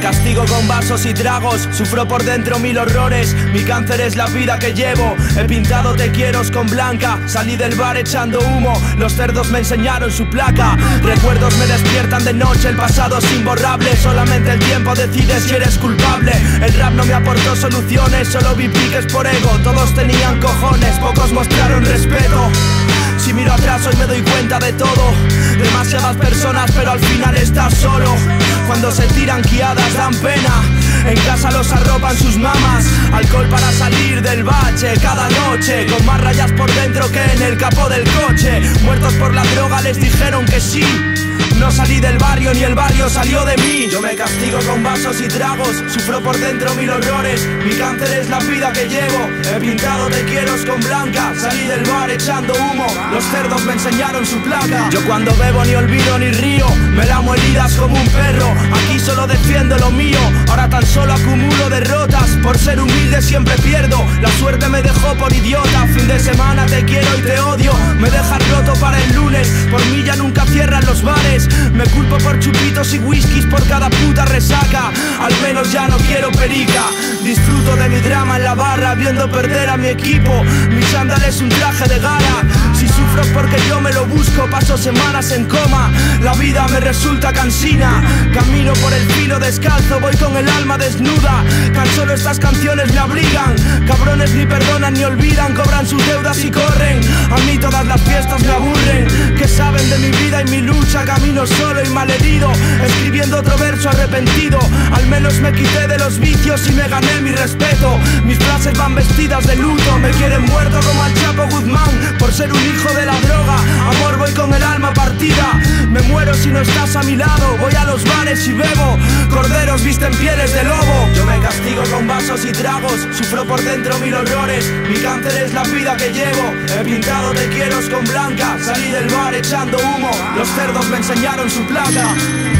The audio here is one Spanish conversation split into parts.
castigo con vasos y tragos, sufro por dentro mil horrores. Mi cáncer es la vida que llevo. He pintado te quieros con blanca. Salí del bar echando humo, los cerdos me enseñaron su placa. Recuerdos me despiertan de noche, el pasado es imborrable. Solamente el tiempo decide si eres culpable. El rap no me aportó soluciones, solo vi piques por ego. Todos tenían cojones, pocos mostraron respeto. Si miro atrás hoy me doy cuenta de todo. Demasiadas personas pero al final estás solo. Cuando se tiran guiadas dan pena. En casa los arropan sus mamás. Alcohol para salir del bache cada noche, con más rayas por dentro que en el capó del coche. Muertos por la droga les dijeron que sí. No salí del barrio ni el barrio salió de mí. Yo me castigo con vasos y tragos, sufro por dentro mil horrores. Mi cáncer es la vida que llevo. He pintado te quieros con blanca. Salí del bar echando humo, los cerdos me enseñaron su placa. Yo cuando bebo ni olvido ni río, me lamo heridas como un perro. Aquí solo defiendo lo mío, ahora tan solo acumulo derrotas. Por ser humilde siempre pierdo, la suerte me dejó por idiota. Fin de semana te quiero y te odio, me dejas roto para el lunes. Por mí ya nunca cierran los bares. Me culpo por chupitos y whiskies por cada puta resaca. Al menos ya no quiero perica. Disfruto de mi drama en la barra, viendo perder a mi equipo. Mi chándal es un traje de gala. Si sufro porque yo me lo busco, paso semanas en coma. La vida me resulta cansina. Camino por el filo descalzo, voy con el alma desnuda. Tan solo estas canciones me abrigan. Cabrones ni perdonan ni olvidan, cobran sus deudas y corren. A mí todas las fiestas me aburren. ¿Qué saben de mi vida y mi lucha? Camino solo y malherido, escribiendo otro verso arrepentido. Al menos me quité de los vicios y me gané mi respeto. Mis frases van vestidas de luto, me quieren muerto como al Chapo Guzmán por ser un hijo de la droga. Amor, voy con el alma partida. Me muero si no estás a mi lado. Voy a los bares y bebo, corderos visten pieles de lobo. Yo me castigo con vasos y tragos, sufro por dentro mil horrores. Mi cáncer es la vida que llevo. He pintado te quieros con blanca. Salí del bar echando humo, los cerdos me enseñaron su placa.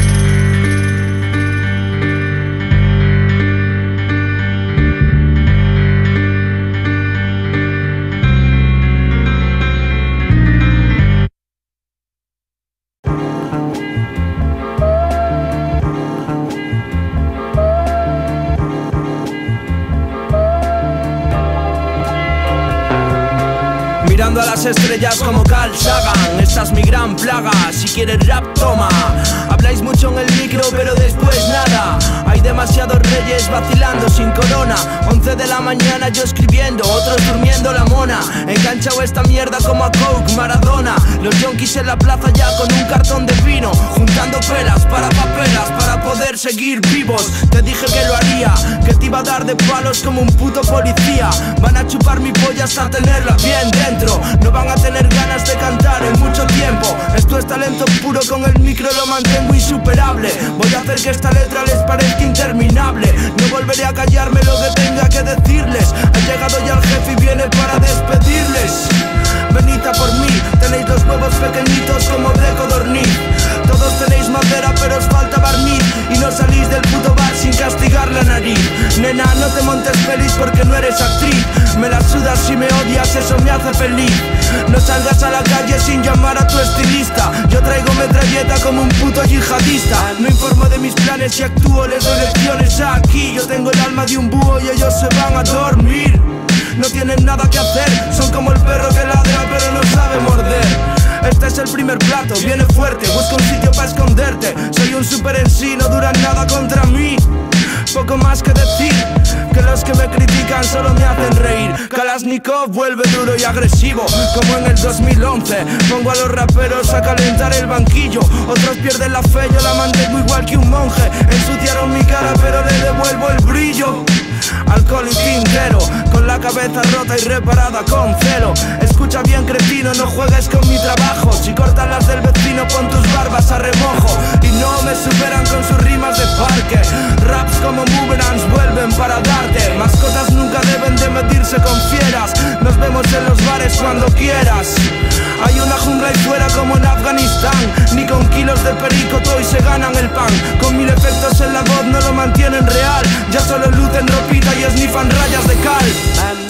Mirando a las estrellas como Carl Sagan, esta es mi gran plaga. Si quieres rap, toma. Habláis mucho en el micro, pero después nada. Hay demasiados reyes vacilando sin corona. 11 de la mañana yo escribiendo, otros durmiendo la mona. Enganchado esta mierda como a Coke, Maradona. Los yonkis en la plaza ya con un cartón de vino, juntando pelas para papelas para poder seguir vivos. Te dije que lo haría, que te iba a dar de palos como un puto policía. Van a chupar mi polla hasta tenerla bien dentro. No van a tener ganas de cantar en mucho tiempo. Esto es talento puro, con el micro lo mantengo insuperable. Voy a hacer que esta letra les parezca interminable. No volveré a callarme lo que tenga que decirles. Ha llegado ya el jefe y viene para despedirles. Venid a por mí, tenéis los huevos pequeñitos como de codorniz. Todos tenéis madera pero os falta barniz. Y no salís del puto bar sin castigar la nariz. Nena, no te montes pelis porque no eres actriz. Me la sudas si me odias, eso me hace feliz. No salgas a la calle sin llamar a tu estilista. Yo traigo metralleta como un puto yihadista. No informo de mis planes y actúo, les doy lecciones aquí. Yo tengo el alma de un búho y ellos se van a dormir. No tienen nada que hacer, son como el perro que ladra pero no sabe morder. Este es el primer plato, viene fuerte, busca un sitio para esconderte. Soy un super en sí, no duran nada contra mí. Poco más que decir, que los que me critican solo me hacen reír. Kalashnikov vuelve duro y agresivo, como en el 2011. Pongo a los raperos a calentar el banquillo. Otros pierden la fe, yo la mantengo igual que un monje. Ensuciaron mi cara pero le devuelvo el brillo. Alcohol y tintero, con la cabeza rota y reparada con celo. Escucha bien, cretino, no juegues con mi trabajo. Si cortas las del vecino, pon tus barbas a remojo. Y no me superan con sus rimas de parque. Raps como boomerangs vuelven para darte. Mascotas nunca deben de medirse con fieras. Nos vemos en los bares cuando quieras. Hay una jungla ahí fuera como en Afganistán. Ni con kilos de perico toy se ganan el pan. Con 1000 efectos en la voz no lo mantienen real. Ya solo lucen ropita y esnifan rayas de cal.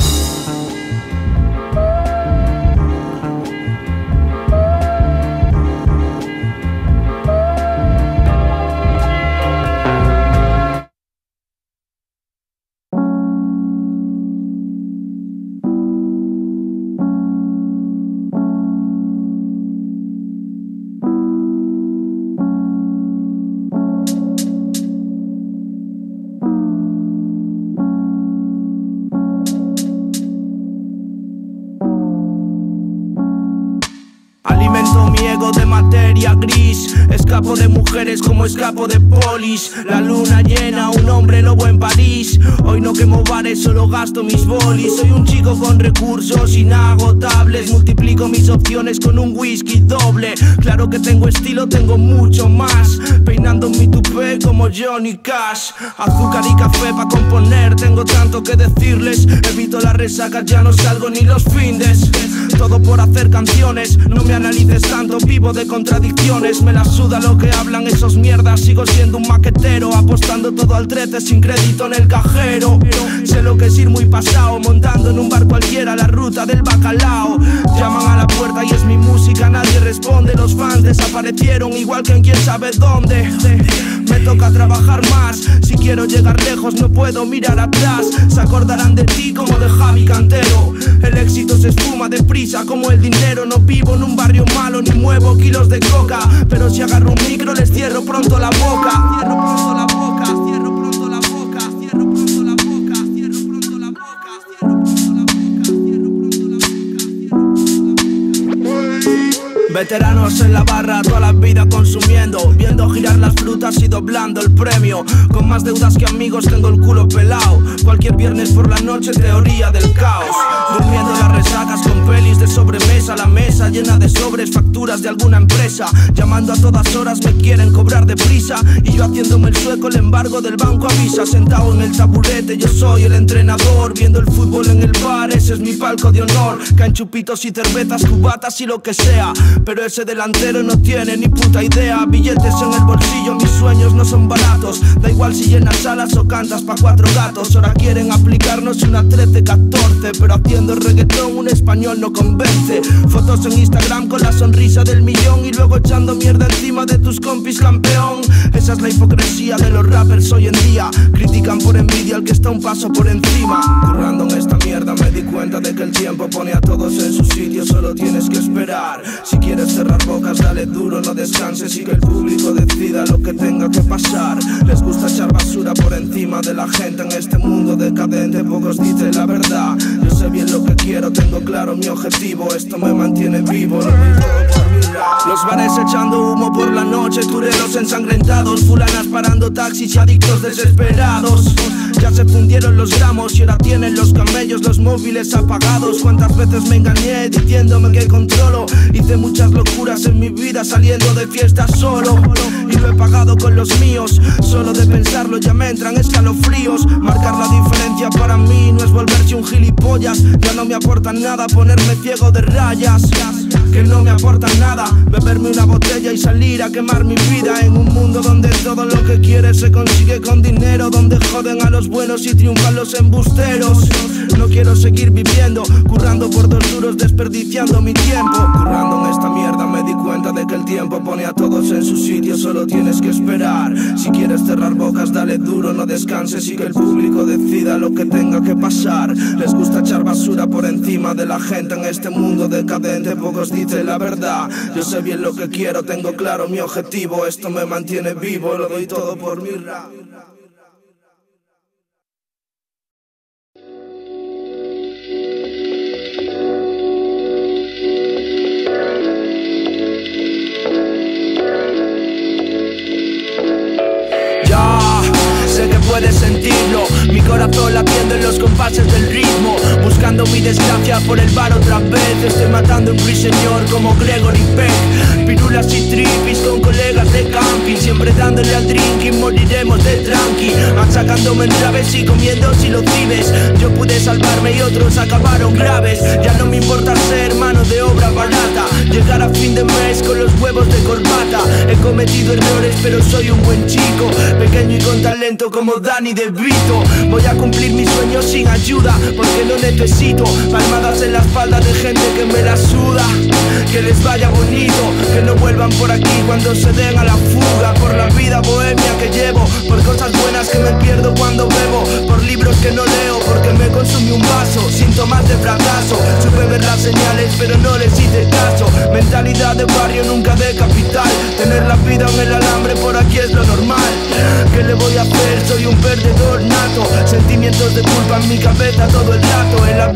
Gasto mi ego de materia gris, escapo de mujeres como escapo de polis. La luna llena, un hombre lobo en París. Hoy no quemo bares, solo gasto mis bolis. Soy un chico con recursos inagotables, multiplico mis opciones con un whisky doble. Claro que tengo estilo, tengo mucho más, peinando mi tupé como Johnny Cash. Azúcar y café pa' componer, tengo tanto que decirles. Evito las resacas, ya no salgo ni los findes. Todo por hacer canciones, no me analices tanto, vivo de contradicciones. Me la suda lo que hablan esos mierdas, sigo siendo un maquetero, apostando todo al 13 sin crédito en el cajero. Sé lo que es ir muy pasado, montando en un bar cualquiera la ruta del bacalao. Llaman a la puerta y es mi música, nadie responde. Los fans desaparecieron igual que en quién sabe dónde. Me toca trabajar más, si quiero llegar lejos no puedo mirar atrás. Se acordarán de ti como de Javi Cantero. El éxito se esfuma deprisa como el dinero. No vivo en un barrio malo ni muevo kilos de coca, pero si agarro un micro les cierro pronto la boca. Cierro pronto la boca, cierro pronto la boca, cierro pronto la boca, cierro pronto la boca, cierro pronto la boca, cierro pronto la boca. Veteranos en la barra, toda la vida consumiendo, viendo girar las frutas y doblando el premio. Con más deudas que amigos tengo el culo pelao. Cualquier viernes por la noche teoría del caos. Durmiendo las resacas con pelis de sobremesa. La mesa llena de sobres, facturas de alguna empresa. Llamando a todas horas me quieren cobrar deprisa, y yo haciéndome el sueco, el embargo del banco avisa. Sentado en el taburete yo soy el entrenador, viendo el fútbol en el bar, ese es mi palco de honor. Caen chupitos y cervezas, cubatas y lo que sea, pero ese delantero no tiene ni puta idea. Billetes en el bolsillo, mis sueños no son baratos. Da igual si llenas salas o cantas pa' 4 gatos. Ahora quieren aplicarnos una 13-14, pero haciendo reggaetón un español no convence. Fotos en Instagram con la sonrisa del millón, y luego echando mierda encima de tus compis, campeón. Esa es la hipocresía de los rappers hoy en día. Critican por envidia al que está un paso por encima. Currando en esta mierda me di cuenta de que el tiempo pone a todos en su sitio, solo tienes que esperar. Si quieres cerrar bocas, dale duro, no descanses y que el público decida lo que tenga que pasar. Les gusta echar basura por encima de la gente en este mundo decadente, pocos dicen la verdad. Yo sé bien lo que quiero, tengo claro mi objetivo, esto me mantiene vivo, lo doy todo por mi rap. Los bares echando humo por la noche, tureros ensangrentados, fulanas parando taxis y adictos desesperados. Ya se fundieron los gramos y ahora tienen los camellos los móviles apagados. Cuántas veces me engañé diciéndome que controlo. Hice muchas locuras en mi vida saliendo de fiesta solo, y lo he pagado con los míos. Solo de pensarlo ya me entran escalofríos. Marcar la diferencia para mí no es volverse un gilipollas. Ya no me aportan nada ponerme ciego de rayas, que no me aportan nada. Beberme una botella y salir a quemar mi vida en un mundo donde todo lo que quieres se consigue con dinero, donde joden a los buenos y triunfan los embusteros. No quiero seguir viviendo, currando por 2 duros, desperdiciando mi tiempo. Currando en esta mierda me di cuenta de que el tiempo pone a todos en su sitio, solo tienes que esperar. Si quieres cerrar bocas, dale duro, no descanses y que el público decida lo que tenga que pasar. Les gusta echar basura por encima de la gente en este mundo decadente, pocos dicen la verdad. Yo sé bien lo que quiero, tengo claro mi objetivo, esto me mantiene vivo, lo doy todo por mi rap. Puedes sentirlo, mi corazón latiendo en los compases del ritmo, buscando mi desgracia por el bar otra vez. Estoy matando un ruiseñor como Gregory Peck. Pirulas y tripis con colegas de camping, siempre dándole al drinking, moriremos de tranqui. Machacándome en graves y comiendo silocibes. Yo pude salvarme y otros acabaron graves. Ya no me importa ser mano de obra barata, llegar a fin de mes con los huevos de corbata. He cometido errores pero soy un buen chico, pequeño y con talento como Danny DeVito. Voy a cumplir mis sueños sin ayuda, porque no necesito palmadas en la espalda de gente que me la suda. Que les vaya bonito, que no vuelvan por aquí cuando se den a la fuga. Por la vida bohemia que llevo, por cosas buenas que me pierdo cuando bebo, por libros que no leo porque me consumí un vaso. Síntomas de fracaso, supe ver las señales pero no les hice caso. Mentalidad de barrio, nunca de capital. Tener la vida en el alambre por aquí es lo normal. ¿Qué le voy a hacer? Soy un perdedor nato. Sentimientos de culpa en mi cabeza todo el rato. En la vida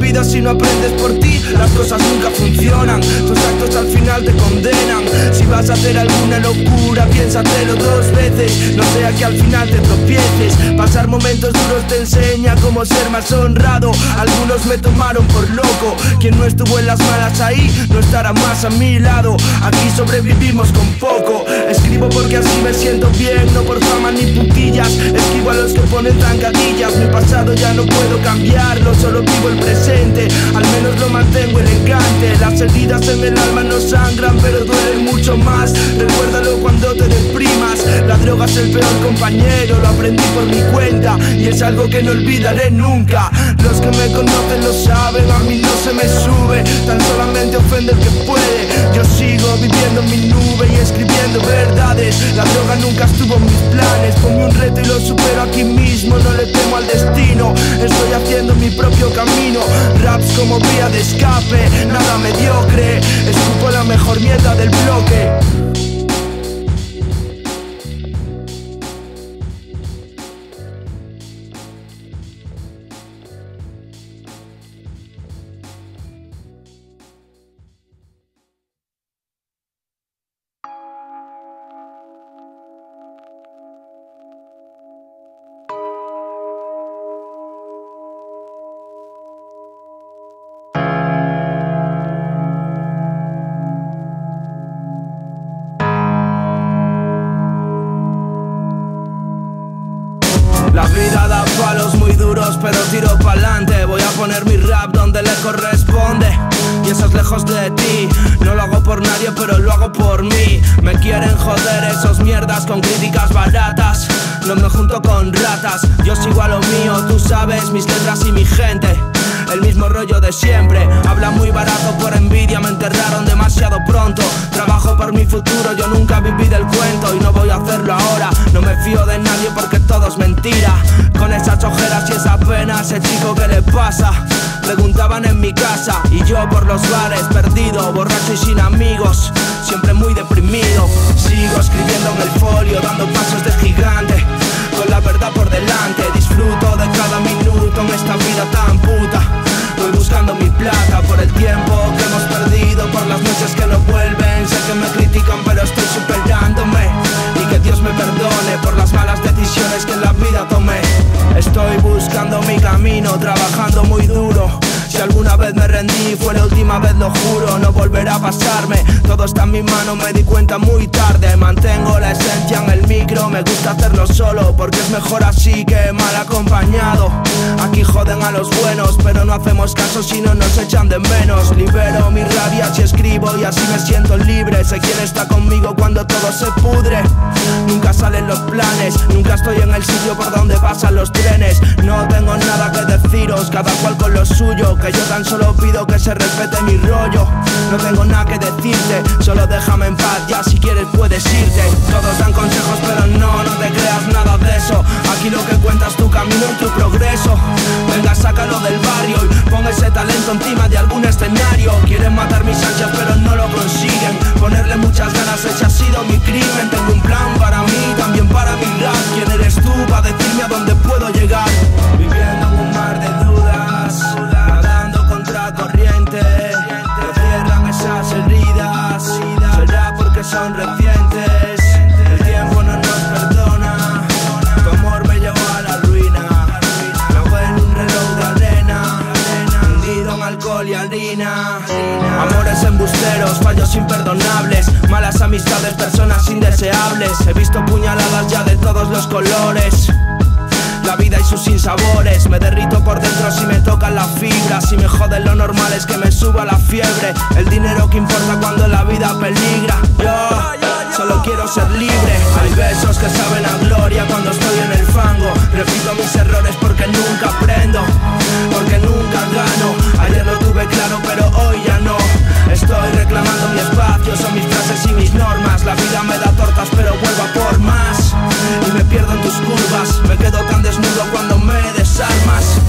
vida si no aprendes por ti, las cosas nunca funcionan. Tus actos al final te condenan. Si vas a hacer alguna locura, piénsatelo dos veces, no sea que al final te tropieces. Pasar momentos duros te enseña cómo ser más honrado. Algunos me tomaron por loco, quien no estuvo en las malas ahí no estará más a mi lado. Aquí sobrevivimos con poco. Escribo porque así me siento bien, no por fama ni putillas. Esquivo a los que ponen zancadillas. Mi pasado ya no puedo cambiarlo, solo vivo el presente, al menos lo mantengo elegante. Las heridas en el alma no sangran, pero duelen mucho más. Recuérdalo cuando te deprimas. La droga es el peor compañero, lo aprendí por mi cuenta y es algo que no olvidaré nunca. Los que me conocen lo saben, a mí no se me sube, tan solamente ofende el que puede. Yo sigo viviendo en mi nube y escribiendo verdades. La droga nunca estuvo en mis planes, ponme un reto y lo supero aquí mismo. No le temo al destino, estoy haciendo mi propio camino. Raps como vía de escape, nada mediocre. Escupo la mejor mierda del bloque. La vida da palos muy duros, pero tiro pa'lante. Voy a poner mi rap donde le corresponde, y eso es lejos de ti. No lo hago por nadie, pero lo hago por mí. Me quieren joder esos mierdas con críticas baratas. No me junto con ratas, yo sigo a lo mío. Tú sabes, mis letras y mi gente, el mismo rollo de siempre. Habla muy barato por envidia, me enterraron demasiado pronto. Trabajo por mi futuro, yo nunca viví del cuento y no voy a hacerlo ahora. No me fío de nadie porque todo es mentira. Con esas ojeras y esa pena, ese chico ¿qué le pasa? Preguntaban en mi casa y yo por los bares, perdido, borracho y sin amigos, siempre muy deprimido. Sigo escribiendo en el folio, dando pasos de gigante, con la verdad por delante. Disfruto de cada minuto en esta vida tan puta. Voy buscando mi plata por el tiempo que hemos perdido, por las noches que no vuelven. Sé que me critican pero estoy superándome, y que Dios me perdone por las malas decisiones que en la vida tomé. Estoy buscando mi camino, trabajando muy duro. Si alguna vez me rendí fue la última vez, lo juro, no volverá a pasarme. Todo está en mi mano, me di cuenta muy tarde. Mantengo la esencia en el micro, me gusta hacerlo solo, porque es mejor así que mal acompañado. Aquí joden a los buenos, pero no hacemos caso si no nos echan de menos. Libero mi rabia si escribo y así me siento libre. Sé quién está conmigo cuando todo se pudre. Nunca salen los planes, nunca estoy en el sitio por donde pasan los trenes. No tengo nada que deciros, cada cual con lo suyo, que yo tan solo pido que se respete mi rollo. No tengo nada que decirte, solo déjame en paz, ya si quieres puedes irte. Todos dan consejos pero no te creas nada de eso. Aquí lo que cuenta es tu camino y tu progreso. Venga, sácalo del barrio y pon ese talento encima de algún escenario. Quieren matar mis ansias pero no lo consiguen, ponerle muchas ganas, ese ha sido mi crimen. Tengo un plan para mí, también para mi rap. ¿Quién eres tú para decirme a dónde puedo llegar? Viviendo en un mar de dudas, nadando contra corriente, que cierran esas heridas. Será porque son recientes, el tiempo no nos perdona. Tu amor me llevó a la ruina, me en un reloj de arena, hundido en alcohol y harina. Amores embusteros, fallos imperdonables, malas amistades, personas indeseables. He visto puñaladas ya de todos los colores, la vida y sus sinsabores. Me derrito por dentro si me tocan las fibras. Si me joden lo normal es que me suba la fiebre. El dinero que importa cuando la vida peligra. Yo solo quiero ser libre. Hay besos que saben a gloria cuando estoy en el fango. Repito mis errores porque nunca aprendo, porque nunca gano. Ayer lo tuve claro pero hoy ya no. Estoy reclamando mi espacio, son mis frases y mis normas. La vida me da tortas pero vuelvo a por más, y me pierdo en tus curvas. Me quedo tan desnudo cuando me desarmas.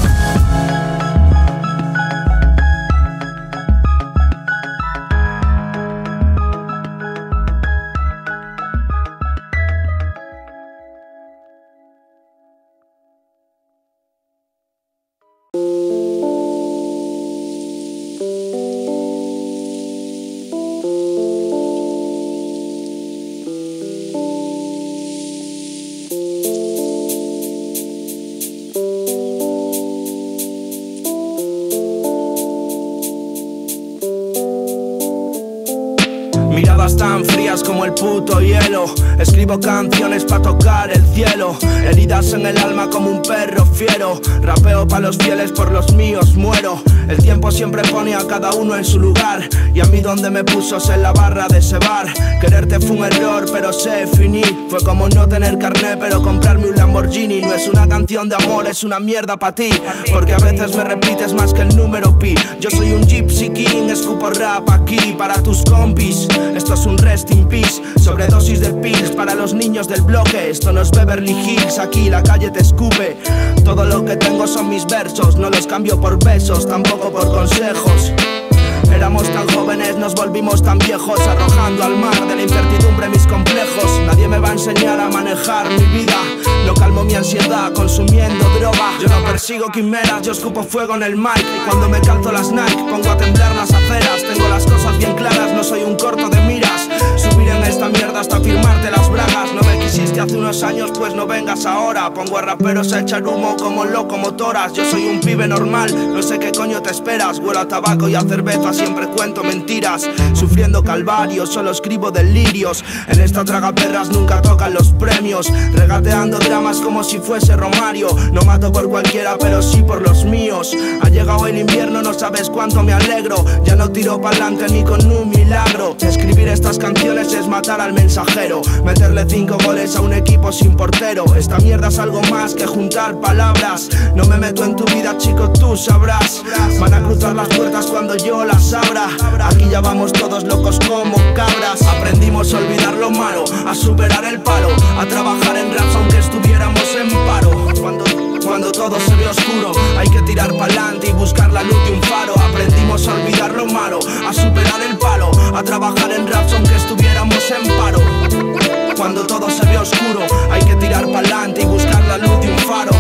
Miradas tan frías como el puto hielo. Escribo canciones pa' tocar el cielo. Heridas en el alma como un perro fiero. Rapeo pa' los fieles, por los míos muero. El tiempo siempre pone a cada uno en su lugar, y a mí donde me puso es en la barra de ese bar. Quererte fue un error pero sé definir. Fue como no tener carnet pero comprarme un Lamborghini. No es una canción de amor, es una mierda pa' ti, porque a veces me repites más que el número pi. Yo soy un Gypsy King, escupo rap aquí para tus compis. Esto es un rest in peace, sobredosis de pills para los niños del bloque. Esto no es Beverly Hills, aquí la calle te escupe. Todo lo que tengo son mis versos, no los cambio por besos, tampoco por consejos. Éramos tan jóvenes, nos volvimos tan viejos, arrojando al mar de la incertidumbre mis complejos. Nadie me va a enseñar a manejar mi vida, no calmo mi ansiedad consumiendo droga. Yo no persigo quimeras, yo escupo fuego en el mic. Y cuando me calzo las Nike, pongo a temblar las aceras. Tengo las cosas bien claras, no soy un corto de miras. Subir en esta mierda hasta firmarte las bragas. No me quisiste hace unos años, pues no vengas ahora. Pongo a raperos a echar humo como locomotoras. Yo soy un pibe normal, no sé qué coño te esperas. Huelo a tabaco y a cerveza, siempre cuento mentiras. Sufriendo calvarios, solo escribo delirios. En esta tragaperras nunca tocan los premios. Regateando dramas como si fuese Romario. No mato por cualquiera, pero sí por los míos. Ha llegado el invierno, no sabes cuánto me alegro. Ya no tiro pa'lante ni con un milagro. Escribir estas canciones es matar al mensajero, meterle 5 goles a un equipo sin portero. Esta mierda es algo más que juntar palabras. No me meto en tu vida, chico, tú sabrás. Van a cruzar las puertas cuando yo las abra. Aquí ya vamos todos locos como cabras. Aprendimos a olvidar lo malo, a superar el palo, a trabajar en raps aunque estuviéramos en paro. Cuando todo se ve oscuro, hay que tirar pa'lante y buscar la luz de un faro. Aprendimos a olvidar lo malo, a superar el palo, a trabajar en raps aunque estuviéramos en paro. Cuando todo se ve oscuro, hay que tirar pa'lante y buscar la luz de un faro.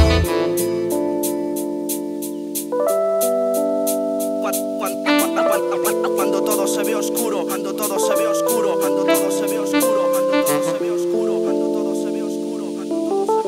Cuando todo se ve oscuro, cuando todo se ve oscuro, cuando todo se ve oscuro, cuando todo se ve oscuro, cuando todo se ve oscuro, cuando todo se ve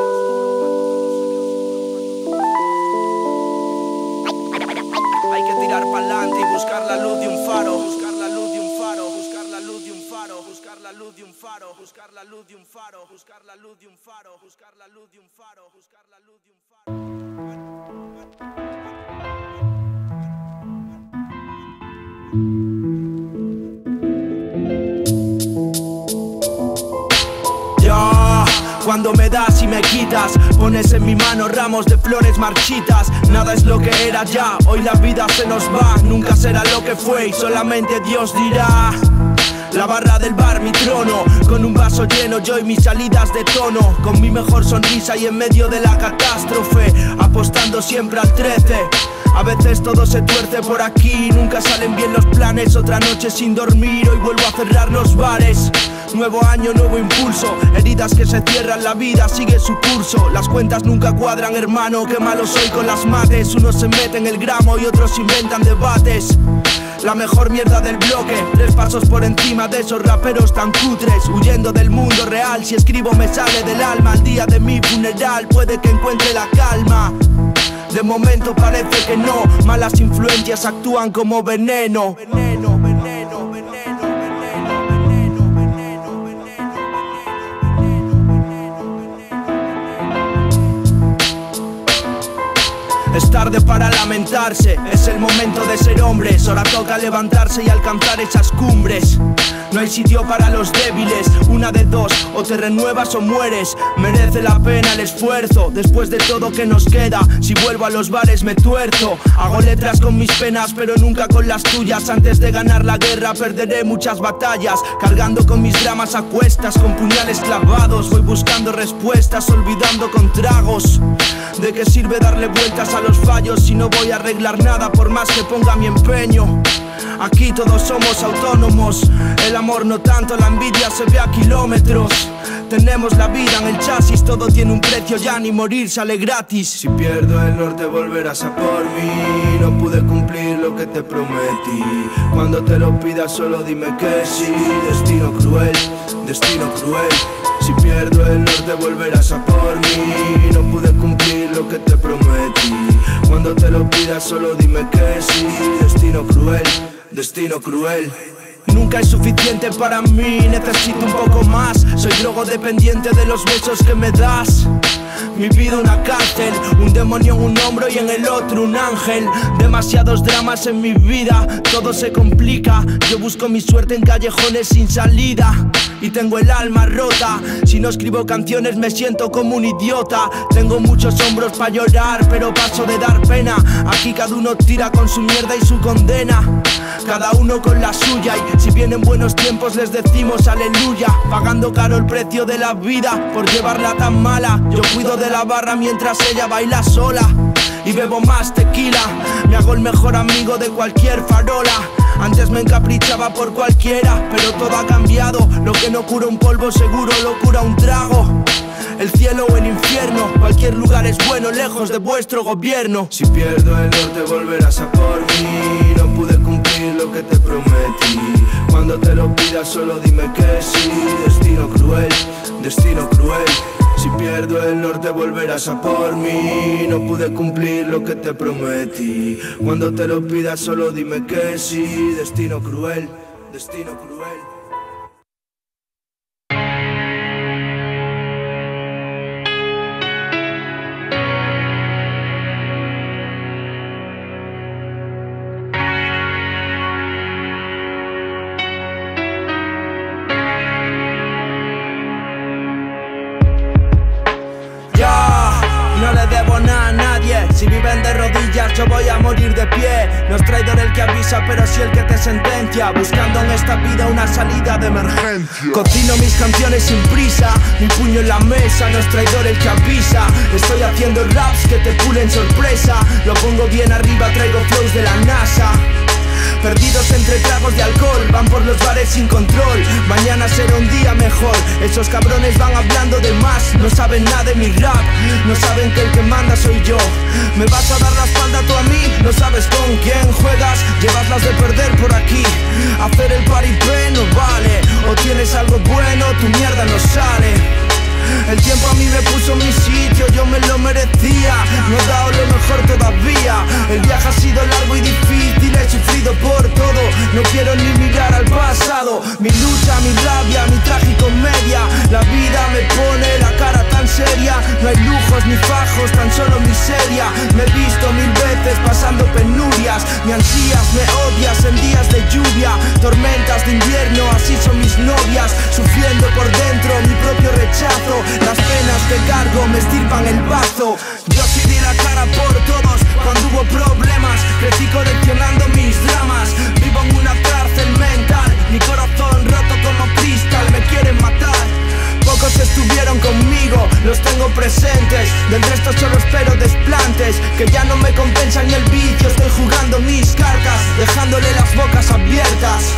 oscuro. Hay que tirar pa'lante y buscar la luz de un faro, buscar la luz de un faro, buscar la luz de un faro, buscar la luz de un faro, buscar la luz de un faro, buscar la luz de un faro, buscar la luz de un faro, buscar la luz de un faro. Cuando me das y me quitas, pones en mi mano ramos de flores marchitas. Nada es lo que era ya, hoy la vida se nos va. Nunca será lo que fue y solamente Dios dirá. La barra del bar, mi trono, con un vaso lleno, yo y mis salidas de tono. Con mi mejor sonrisa y en medio de la catástrofe, apostando siempre al 13. A veces todo se tuerce por aquí, nunca salen bien los planes. Otra noche sin dormir, hoy vuelvo a cerrar los bares. Nuevo año, nuevo impulso, heridas que se cierran, la vida sigue su curso. Las cuentas nunca cuadran, hermano, qué malo soy con las mates. Unos se meten el gramo y otros inventan debates. La mejor mierda del bloque, 3 pasos por encima de esos raperos tan cutres. Huyendo del mundo real, si escribo me sale del alma. El día de mi funeral puede que encuentre la calma. De momento parece que no, malas influencias actúan como veneno. Es tarde para lamentarse, es el momento de ser hombres. Ahora toca levantarse y alcanzar esas cumbres. No hay sitio para los débiles, una de dos, o te renuevas o mueres. Merece la pena el esfuerzo, después de todo que nos queda. Si vuelvo a los bares me tuerzo. Hago letras con mis penas, pero nunca con las tuyas. Antes de ganar la guerra perderé muchas batallas. Cargando con mis dramas a cuestas, con puñales clavados. Voy buscando respuestas, olvidando con tragos. ¿De qué sirve darle vueltas a los fallos si no voy a arreglar nada por más que ponga mi empeño? Aquí todos somos autónomos, el amor no tanto, la envidia se ve a kilómetros. Tenemos la vida en el chasis, todo tiene un precio, ya ni morir sale gratis. Si pierdo el norte volverás a por mí, no pude cumplir lo que te prometí. Cuando te lo pidas solo dime que sí, destino cruel, destino cruel. Si pierdo el norte volverás a por mí, no pude cumplir lo que te prometí. Cuando te lo pidas solo dime que sí, destino cruel, destino cruel. Nunca es suficiente para mí, necesito un poco más. Soy drogodependiente de los besos que me das. Mi vida una cárcel, un demonio en un hombro y en el otro un ángel. Demasiados dramas en mi vida, todo se complica. Yo busco mi suerte en callejones sin salida y tengo el alma rota. Si no escribo canciones me siento como un idiota. Tengo muchos hombros para llorar, pero paso de dar pena. Aquí cada uno tira con su mierda y su condena, cada uno con la suya. Y si vienen buenos tiempos les decimos aleluya, pagando caro el precio de la vida por llevarla tan mala. Yo cuido de la barra mientras ella baila sola y bebo más tequila. Me hago el mejor amigo de cualquier farola. Antes me encaprichaba por cualquiera, pero todo ha cambiado. Lo que no cura un polvo seguro lo cura un trago. El cielo o el infierno, cualquier lugar es bueno lejos de vuestro gobierno. Si pierdo el norte volverás a por mí. No pude cumplir lo que te prometí. Cuando te lo pidas solo dime que sí. Destino cruel, destino cruel. Si pierdo el norte volverás a por mí. No pude cumplir lo que te prometí. Cuando te lo pidas solo dime que sí. Destino cruel, destino cruel. No le debo nada a nadie. Si viven de rodillas yo voy a morir de pie. No es traidor el que avisa, pero sí el que te sentencia, buscando en esta vida una salida de emergencia. Cocino mis canciones sin prisa, mi puño en la mesa. No es traidor el que avisa. Estoy haciendo raps que te pulen sorpresa. Lo pongo bien arriba, traigo flows de la NASA. Perdidos entre tragos de alcohol, van por los bares sin control. Mañana será un día mejor. Esos cabrones van hablando de más, no saben nada de mi rap. No saben que el que manda soy yo. ¿Me vas a dar la espalda tú a mí? No sabes con quién juegas, llevas las de perder por aquí. Hacer el paripé no vale. O tienes algo bueno, tu mierda no sale. El tiempo a mí me puso en mi sitio, yo me lo merecía. No he dado lo mejor todavía. El viaje ha sido largo y difícil, he sufrido por todo. No quiero ni mirar al pasado. Mi lucha, mi rabia, mi tragicomedia. La vida me pone la cara tan seria. No hay lujos ni fajos, tan solo miseria. Me he visto 1000 veces pasando penurias. Me ansías, me odias en días de lluvia. Tormentas de invierno, así son mis novias. Sufriendo por dentro mi propio rechazo. Las penas que cargo me estirpan el bazo. Yo sí di la cara por todos cuando hubo problemas. Crecí coleccionando mis dramas. Vivo en una cárcel mental. Mi corazón roto como cristal. Me quieren matar. Pocos estuvieron conmigo, los tengo presentes. Del resto solo espero desplantes. Que ya no me compensa ni el vicio. Estoy jugando mis cartas, dejándole las bocas abiertas.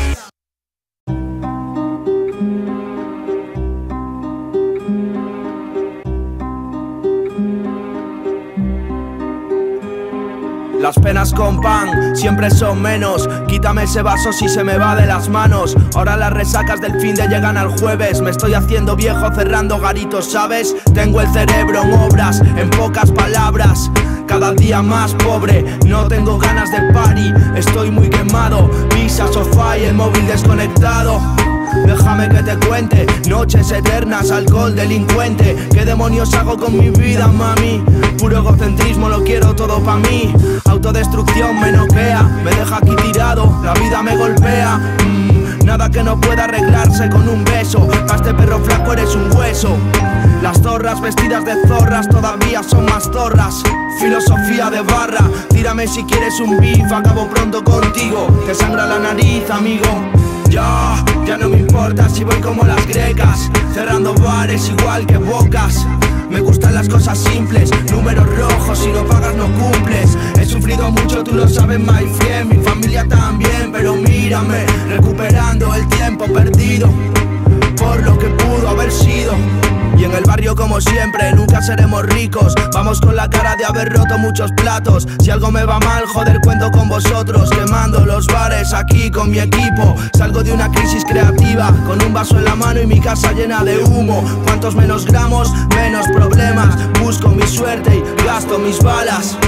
Las penas con pan siempre son menos. Quítame ese vaso si se me va de las manos. Ahora las resacas del fin de llegan al jueves. Me estoy haciendo viejo cerrando garitos, ¿sabes? Tengo el cerebro en obras, en pocas palabras. Cada día más pobre, no tengo ganas de party. Estoy muy quemado, pisa, sofá y el móvil desconectado. Déjame que te cuente, noches eternas, alcohol, delincuente. ¿Qué demonios hago con mi vida, mami? Puro egocentrismo, lo quiero todo pa' mí. Autodestrucción me noquea, me deja aquí tirado, la vida me golpea. Nada que no pueda arreglarse con un beso. Pa' este perro flaco eres un hueso. Las zorras vestidas de zorras todavía son más zorras. Filosofía de barra, tírame si quieres un beef, acabo pronto contigo. Te sangra la nariz, amigo. Ya no me importa si voy como las grecas, cerrando bares igual que bocas. Me gustan las cosas simples, números rojos, si no pagas no cumples. He sufrido mucho, tú lo sabes, my friend. Mi familia también, pero mírame, recuperando el tiempo perdido por lo que pudo haber sido. Y en el barrio como siempre, nunca seremos ricos. Vamos con la cara de haber roto muchos platos. Si algo me va mal, joder, cuento con vosotros. Quemando los bares aquí con mi equipo. Salgo de una crisis creativa, con un vaso en la mano y mi casa llena de humo. Cuantos menos gramos, menos problemas. Busco mi suerte y gasto mis balas.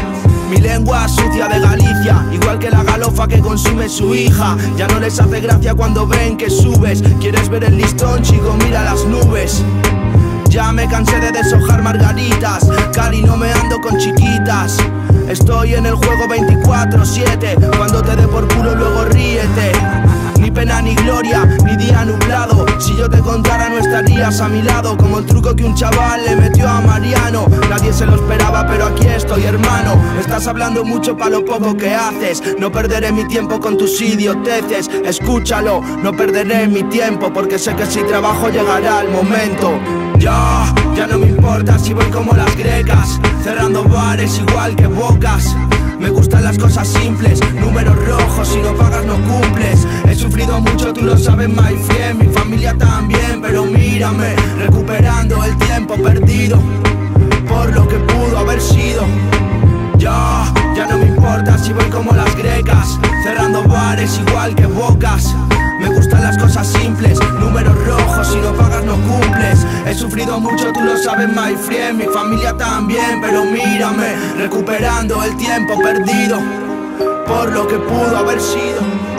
Mi lengua sucia de Galicia, igual que la galofa que consume su hija. Ya no les hace gracia cuando ven que subes. ¿Quieres ver el listón, chico? Mira las nubes. Ya me cansé de deshojar margaritas, Cari, no me ando con chiquitas. Estoy en el juego 24/7. Cuando te dé por culo luego ríete. Ni pena ni gloria, ni día nublado. Si yo te contara no estarías a mi lado. Como el truco que un chaval le metió a Mariano. Nadie se lo esperaba pero aquí estoy, hermano. Estás hablando mucho pa' lo poco que haces. No perderé mi tiempo con tus idioteces. Escúchalo, no perderé mi tiempo, porque sé que si trabajo llegará el momento. Ya no me importa si voy como las grecas, cerrando bares igual que bocas. Me gustan las cosas simples, números rojos, si no pagas no cumples. He sufrido mucho, tú lo sabes, my friend. Mi familia también, pero mírame, recuperando el tiempo perdido por lo que pudo haber sido. Ya no me importa si voy como las grecas, cerrando bares igual que bocas. Me gustan las cosas simples, números rojos, si no pagas no cumples. He sufrido mucho, tú lo sabes, my friend. Mi familia también, pero mírame, recuperando el tiempo perdido por lo que pudo haber sido.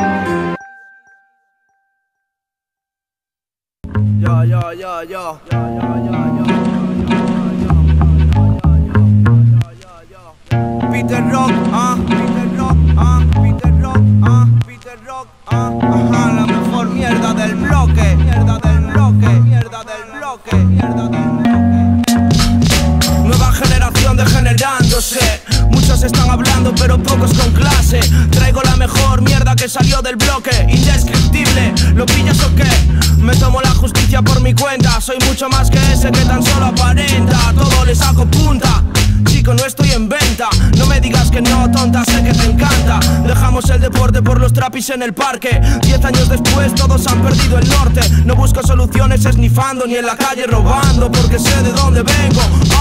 Peter Rock, Peter Rock, Peter Rock, Peter Rock, ajá, la mejor mierda del bloque, mierda del bloque, mierda del bloque, mierda del bloque. Nueva generación degenerándose. Muchos están hablando pero pocos con clase. Traigo la mejor mierda que salió del bloque. Indescriptible, ¿lo pillas o qué? Me tomo la justicia por mi cuenta. Soy mucho más que ese que tan solo aparenta. Todo le saco punta. Chico, no estoy en venta. No me digas que no, tonta, sé que te encanta. Dejamos el deporte por los trapis en el parque. 10 años después todos han perdido el norte. No busco soluciones esnifando ni en la calle robando, porque sé de dónde vengo.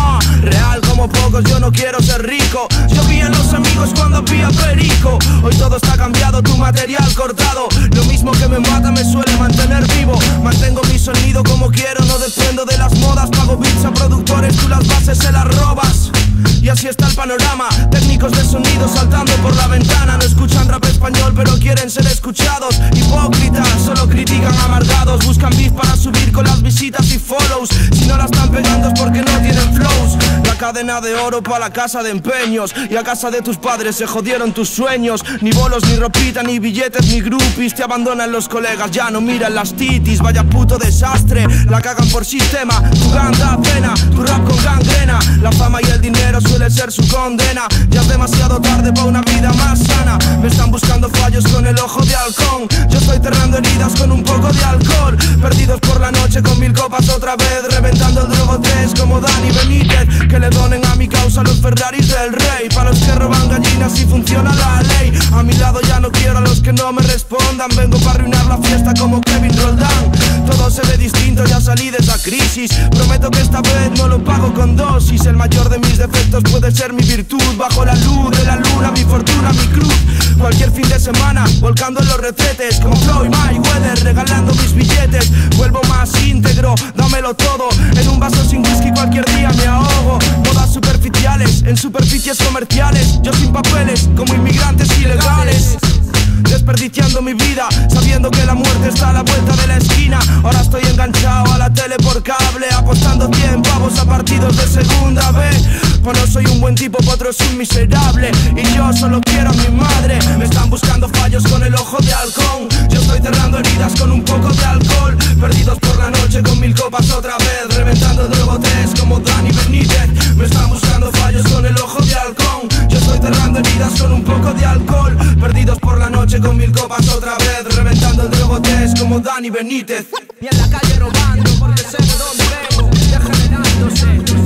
Real como pocos, yo no quiero ser rico. Yo vi en los amigos cuando vi a Perico. Hoy todo está cambiado, tu material cortado. Lo mismo que me mata me suele mantener vivo. Mantengo mi sonido como quiero, no dependo de las modas. Pago bits a productores, tú las bases se las robas. Y así está el panorama. Técnicos de sonido saltando por la ventana. No escuchan rap español pero quieren ser escuchados. Hipócritas, solo critican amargados. Buscan beef para subir con las visitas y follows. Si no la están pegando es porque no tienen flows. La cadena de oro pa' la casa de empeños. Y a casa de tus padres se jodieron tus sueños. Ni bolos, ni ropita, ni billetes, ni groupies. Te abandonan los colegas, ya no miran las titis. Vaya puto desastre, la cagan por sistema. Tu gang da pena, tu rap con gangrena. La fama y el dinero suele ser su condena. Ya es demasiado tarde pa' una vida más sana. Me están buscando fallos con el ojo de halcón. Yo estoy cerrando heridas con un poco de alcohol. Perdidos por la noche con 1000 copas otra vez. Reventando el drogo 3 como Dani Benítez. Que le donen a mi causa los Ferraris del rey. Pa' los que roban gallinas y funciona la ley. A mi lado ya no quiero a los que no me respondan. Vengo pa' arruinar la fiesta como Kevin Roldán. Todo se ve distinto, ya salí de esa crisis. Prometo que esta vez no lo pago con dosis. El mayor de mis defectos puede ser mi virtud. Bajo la luz de la luna, mi fortuna, mi cruz. Cualquier fin de semana, volcando en los retretes. Como Floyd Mayweather, regalando mis billetes. Vuelvo más íntegro, dámelo todo. En un vaso sin whisky cualquier día me ahogo. Modas superficiales, en superficies comerciales. Yo sin papeles, como inmigrantes ilegales. Desperdiciando mi vida, sabiendo que la muerte está a la vuelta de la esquina. Ahora estoy enganchado a la tele por cable, apostando 100 pavos a partidos de segunda B. Pues no soy un buen tipo, pa' otro es un miserable. Y yo solo quiero a mi madre. Me están buscando fallos con el ojo de halcón. Yo estoy cerrando heridas con un poco de alcohol. Perdidos por la noche con 1000 copas otra vez. Reventando drogo 3 como Dani Benítez. Me están buscando fallos con el ojo de halcón. Yo estoy cerrando heridas con un poco de alcohol. Perdidos por la noche con 1000 copas otra vez. Reventando el drogo 3 como Dani Benítez. Y en la calle robando porque sé de dónde vengo. Degenerándose.